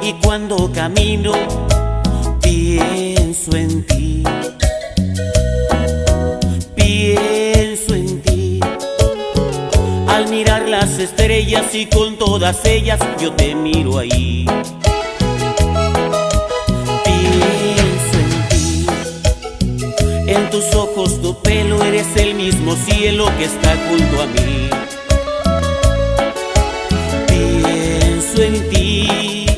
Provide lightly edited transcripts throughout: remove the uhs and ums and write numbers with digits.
y cuando camino pienso en ti, pienso en ti. Al mirar las estrellas y con todas ellas yo te miro ahí. Pienso en ti, en tus ojos, tu pelo, eres el mismo cielo que está junto a mí. Pienso en ti,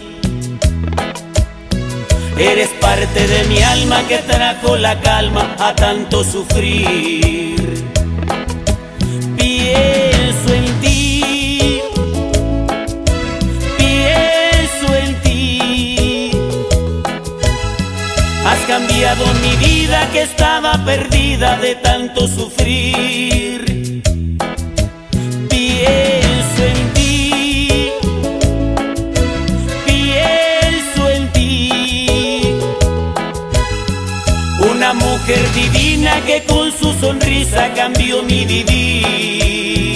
eres parte de mi alma que trajo la calma a tanto sufrir. Pienso en ti, pienso en ti. Has cambiado mi vida que estaba perdida de tanto sufrir. Pienso en ti, pienso en ti. Una mujer divina que con su sonrisa cambió mi vivir.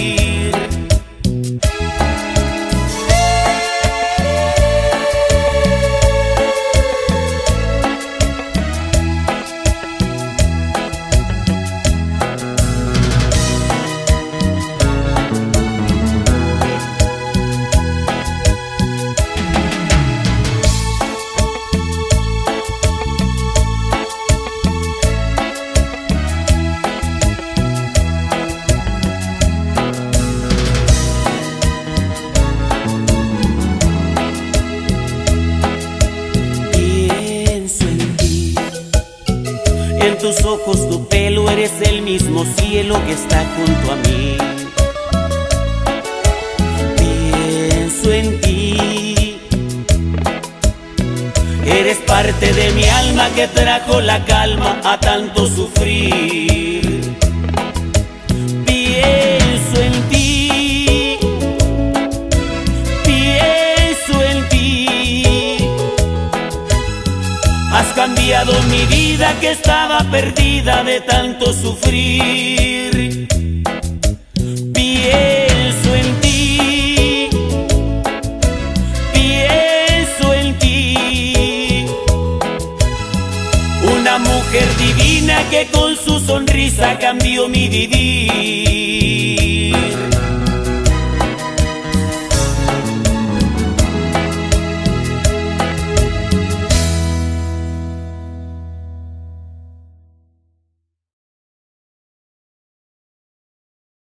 En tus ojos, tu pelo, eres el mismo cielo que está junto a mí. Pienso en ti, eres parte de mi alma que trajo la calma a tanto sufrir. Pienso en ti, pienso en ti. Has cambiado mi vida que estaba perdida de tanto sufrir. Pienso en ti, pienso en ti. Una mujer divina que con su sonrisa cambió mi vivir.